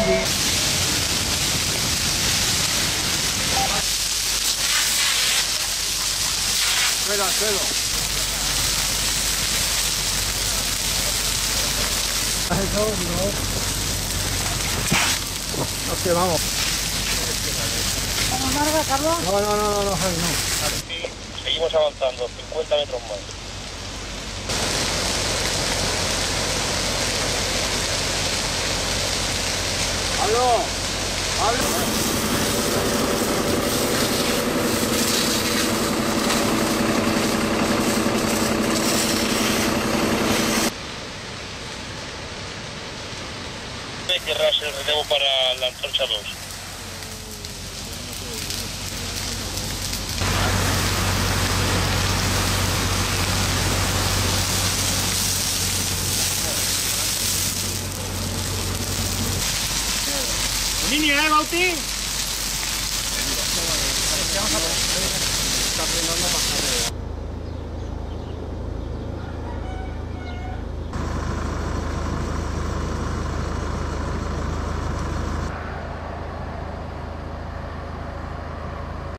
Suelo, al suelo. Hostia, vamos. ¿Vamos larga, Carlos? No, Javi, no. Vale, sí, seguimos avanzando, 50 metros más. ¡Pablo! ¡Pablo! Querrás el relevo para la antorcha 2. ¡Línea, Bauti!